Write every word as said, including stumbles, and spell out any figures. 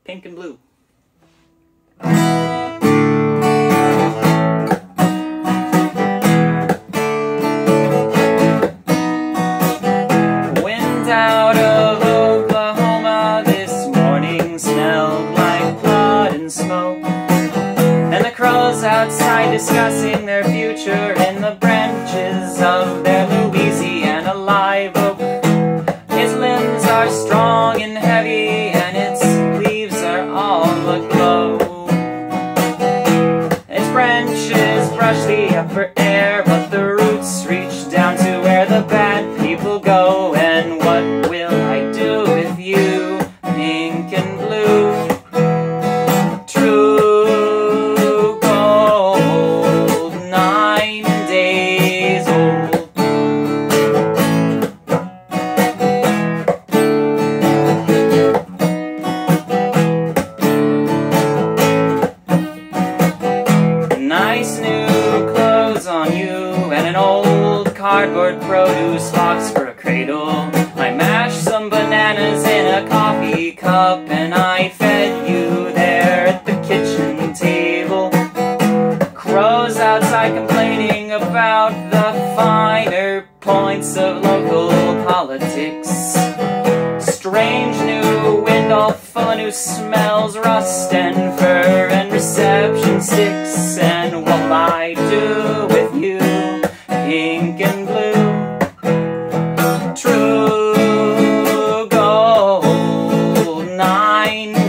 pink and blue. Wind out of Oklahoma this morning smelled like blood and smoke, and the crows outside discussing their future in the branches of their Louisiana live oak. Its limbs are strong and heavy, and its leaves are all aglow. Its branches brush the upper air, but the roots reach down to where the bad people go. And what will I do with you, pink and blue? True gold, nine days old. Nice new clothes on you, and an old cardboard produce box for a cradle. I mashed some bananas in a coffee cup, and I fed you there at the kitchen table. Crows outside complaining about the finer points of local politics. Strange new wind all full of new smells, rust and fur and reception sticks. And what'll I do with you, pink and blue? True gold, nine